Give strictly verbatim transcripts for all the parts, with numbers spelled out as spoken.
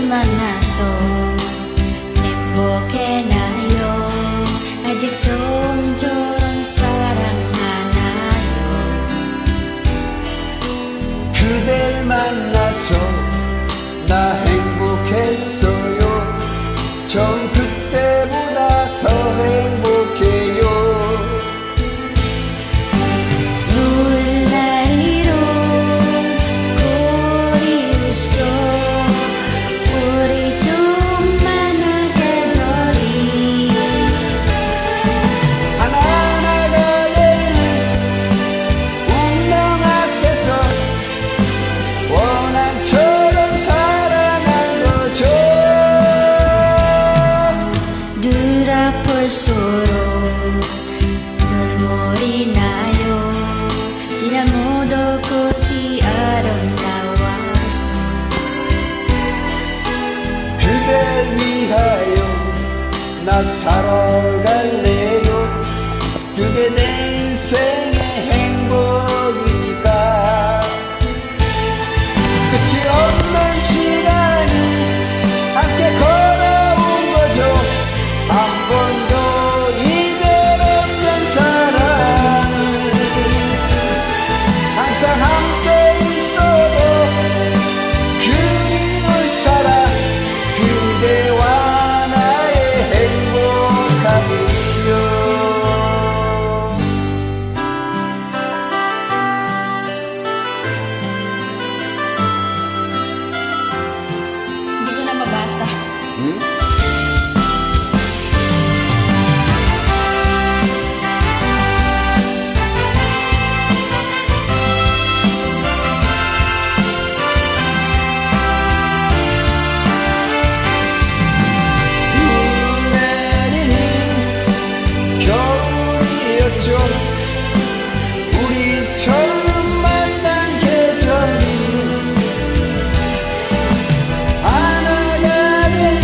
만나서 행복해나요. 아직 좀처럼 사랑하나요. 그댈 만나서 나 행복했어요. 전 그때보다 더 행복해요. 물난리로 그리웠어. 우리 좀 만날 계절이 하나하나가 되는 운명 앞에서 원한처럼 사랑한 거죠. 늘 아플수록 눈물이 나요. 지난 모든 것이 아름다웠어. 그댈 위하여 나 살아갈래요. 그게 내 인생의 행복이니까. 끝이 없는 시간이 함께 걸어온 거죠. 한 번도 이별 없는 사랑을 항상 함께 있어도 그리울 사랑 그대와 나의 행복함이요. Hindi ko na mabasa. 응? 눈 내리는 겨울이었죠. 우리 처음 만난 계절이 하나가 되는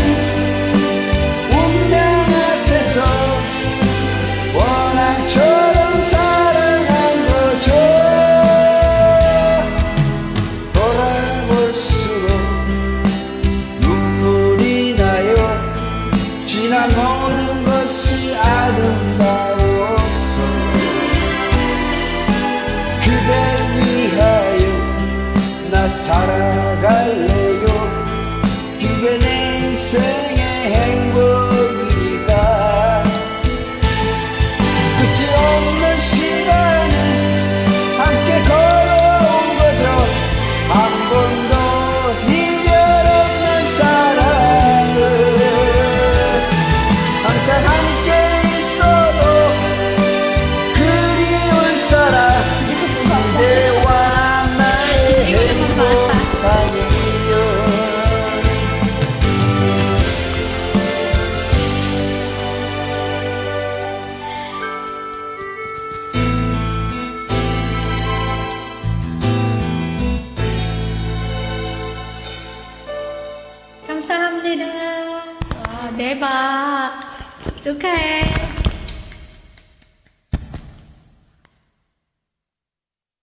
운명 앞에서 원한처럼 사랑한 거죠. 돌아볼수록 눈물이 나요. 지난 모든 것이 아름다웠어. 그댈 위하여 나 살아갈래요. 그게 내 인생의 행복이니까. 끝이 없는 시간을 함께 걸어온 거죠. 한 번도 이별 없는 사랑을 항상 함께 있어도 그리울 사랑 그대와 나의 행복함이요. 감사합니다. 와, 대박. 축하해.